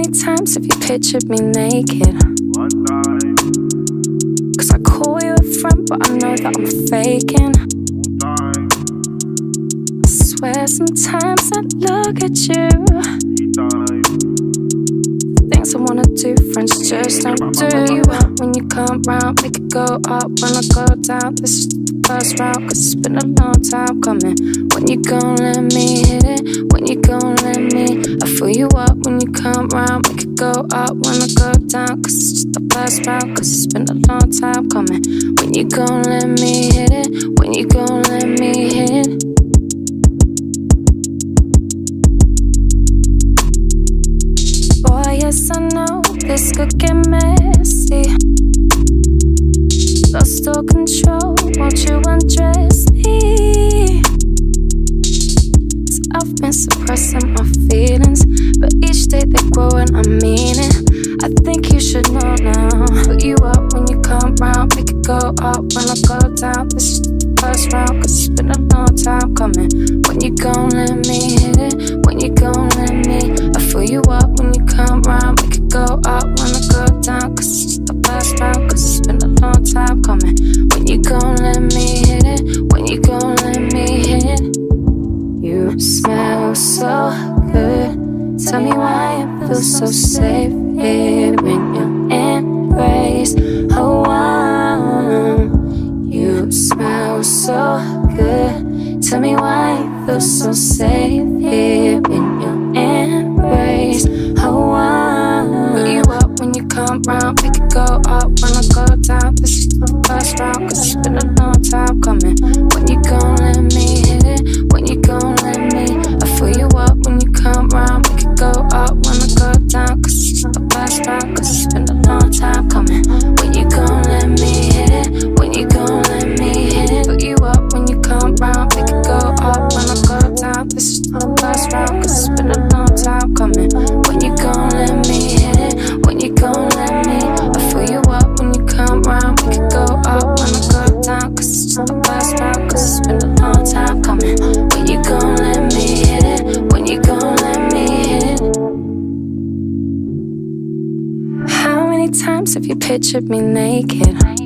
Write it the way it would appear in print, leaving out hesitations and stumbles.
many times have you pictured me naked? One time, Cause I call you a friend, but I know that I'm faking. 2 times, I swear sometimes I look at you. 3 times, Things I wanna do, friends just don't do. You up when you come round, make it go up when I go down. This is the first round, cause it's been a long time coming. When you gon' let me hit it? When you gon' let me? I fill you up when you come round, make it go up when I go down. Cause it's just the first round, cause it's been a long time coming. When you gon' let me hit it? When you gon' let me hit it? Boy, yes, I know this could get messy. Lost all control, won't you undress me? 'Cause I've been suppressing my feelings, but each day they grow and I mean it. I think you should know now. Put you up when you come round, make it go up when I go down. This is the first round, cause it's been a long time coming. When you gon' let me hit it? When you gon' let me? I fill you up when you come round, make it go up when I go down. Cause it's just the first round, cause it's been a long time coming. When you gon' let me hit it? When you gon' let me hit it? You smell so good. Tell me why it feels so safe here in your embrace. Oh, you smell so good. Tell me why it feels so safe here in your embrace. Oh, put you up when you come round, make it go up when I go down. This is the first round, cause it's been a long time coming. When you gon' let me hit it? When you gon' let me? I fill you up when you come round, make it go up when I go down. Cause it's the first round, cause it's been a long time coming. When you gon' let me hit it? When you gon' let me hit it? Put you up when you come round, make it go up when I go down. This is the first round, cause it's been a long time coming. When you gon' let me hit it? When you gon' let me? I fill you up when you come round, make it go up when I go down. Cause it's the first round, cause it's been a long time coming. When you gon' let me hit it? When you gon' let me hit it? How many times have you pictured me naked?